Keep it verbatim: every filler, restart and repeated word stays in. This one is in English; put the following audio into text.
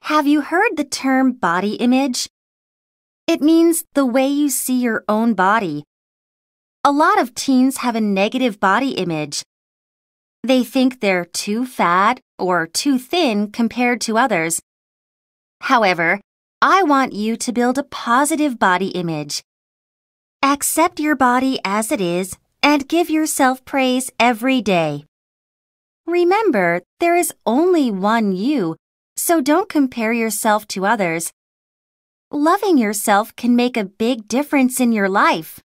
Have you heard the term body image? It means the way you see your own body. A lot of teens have a negative body image. They think they're too fat or too thin compared to others. However, I want you to build a positive body image. Accept your body as it is and give yourself praise every day. Remember, there is only one you, so don't compare yourself to others. Loving yourself can make a big difference in your life.